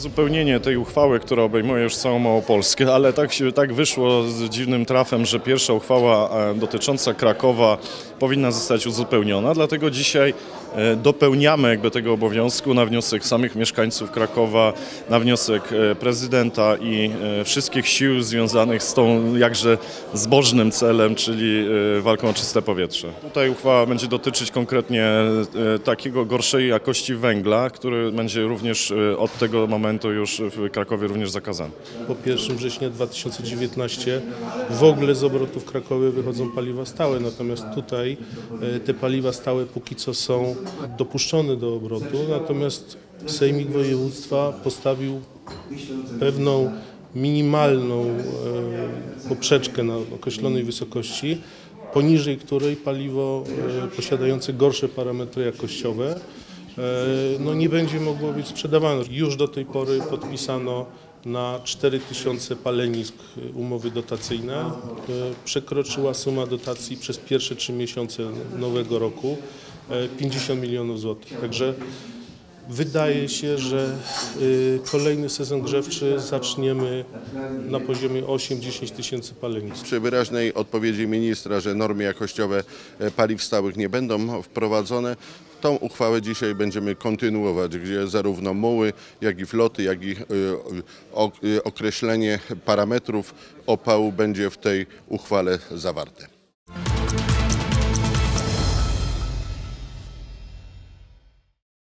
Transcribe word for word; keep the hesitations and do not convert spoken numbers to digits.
Uzupełnienie tej uchwały, która obejmuje już całą Małopolskę, ale tak, się, tak wyszło z dziwnym trafem, że pierwsza uchwała dotycząca Krakowa powinna zostać uzupełniona, dlatego dzisiaj dopełniamy jakby tego obowiązku na wniosek samych mieszkańców Krakowa, na wniosek prezydenta i wszystkich sił związanych z tą jakże zbożnym celem, czyli walką o czyste powietrze. Tutaj uchwała będzie dotyczyć konkretnie takiego gorszej jakości węgla, który będzie również od tego momentu już w Krakowie również zakazany. Po pierwszego września dwa tysiące dziewiętnastego w ogóle z obrotu w Krakowie wychodzą paliwa stałe, natomiast tutaj te paliwa stałe póki co są dopuszczone do obrotu, natomiast Sejmik Województwa postawił pewną minimalną poprzeczkę na określonej wysokości, poniżej której paliwo posiadające gorsze parametry jakościowe no nie będzie mogło być sprzedawane. Już do tej pory podpisano na cztery tysiące palenisk umowy dotacyjne. Przekroczyła suma dotacji przez pierwsze trzy miesiące nowego roku pięćdziesiąt milionów złotych. Także wydaje się, że kolejny sezon grzewczy zaczniemy na poziomie osiem do dziesięciu tysięcy palenisk. Przy wyraźnej odpowiedzi ministra, że normy jakościowe paliw stałych nie będą wprowadzone, tą uchwałę dzisiaj będziemy kontynuować, gdzie zarówno muły, jak i floty, jak i określenie parametrów opału będzie w tej uchwale zawarte.